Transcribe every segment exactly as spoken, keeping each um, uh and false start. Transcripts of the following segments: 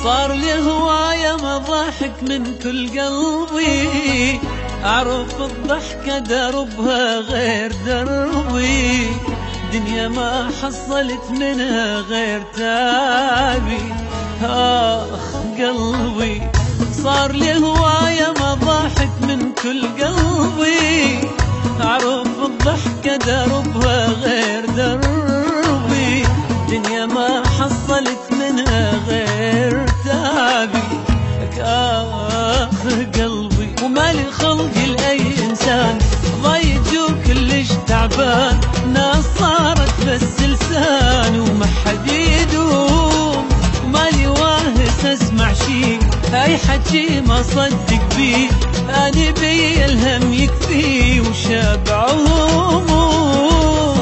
صار لي هواية مضاحك من كل قلبي، أعرف الضحكة دربها غير دربي، دنيا ما حصلت منها غير تعبي. آخ قلبي صار لي هواية مضاحك من كل قلبي، أعرف الضحكة دربها غير دربي، دنيا ما حصلت منها غير تعبي. آخ قلبي ومالي خلقي لأي إنسان ضايج وكلش تعبان، ناس صارت بس لسان وما حد يدوم، ومالي واهس اسمع شي اي حكي ما صدق بيه، اني بي الهم يكفي وشابع هموم.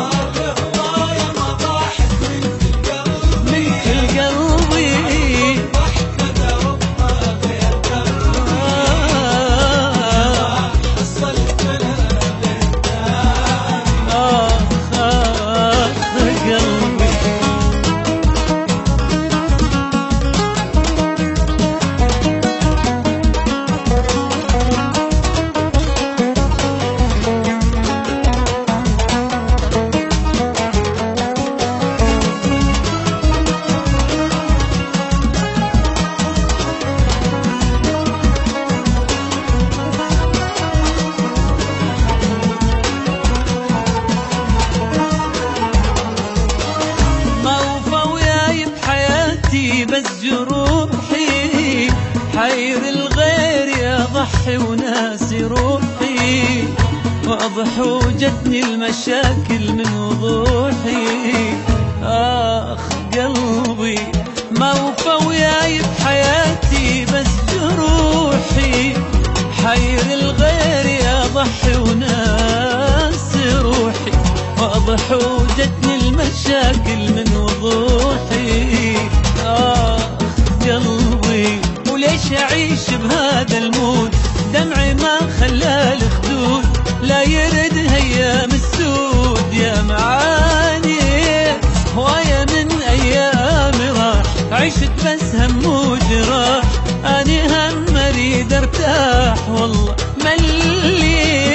بس جروحي حير الغير يا ضحي وناسي روحي، واضح وجتني المشاكل من وضوحي. آخ قلبي ما وفى وياي بحياتي بس جروحي، حير الغير يا ضحي وناسي روحي، واضح وجتني المشاكل من وضوحي. آخ قلبي وليش أعيش بهذا المود، دمعي ما خلى الخدود لا يرد هيام السود. يا معاني هواية من أيامي راح، عشت بس هم وجراح، أني هم أريد أرتاح والله مليت.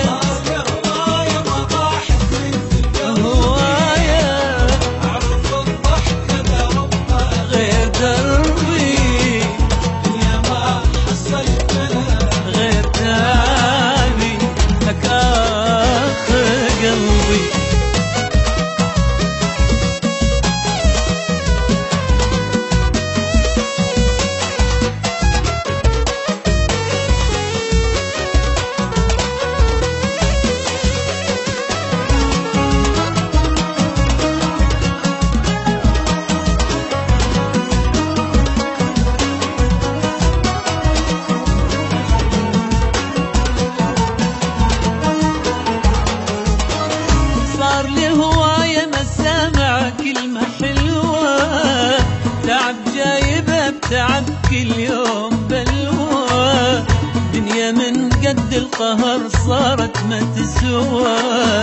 صار لي هواية مسامع كلمة حلوة، تعب جايبها بتعب كل يوم بلوى، دنيا من قد القهر صارت ما تسوى.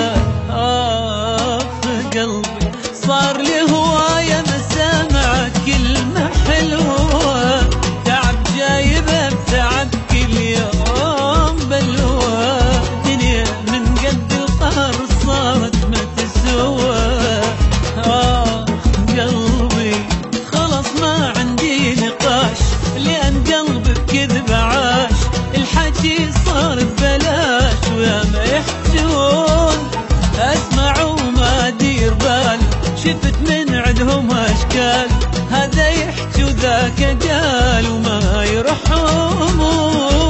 آخ قلبي صار لي هواية مسامع كلمة حلوة، تعب جايبها بتعب كل يوم بلوى، دنيا من قد القهر صارت ما تسوى. آه قلبي خلص ما عندي نقاش، لأن قلبي بكذب عاش، الحكي صار ببلاش ويا ما يحجون أسمع وما أدير بال، شفت من عندهم أشكال هذا يحكي وذاك قال وما يرحمون.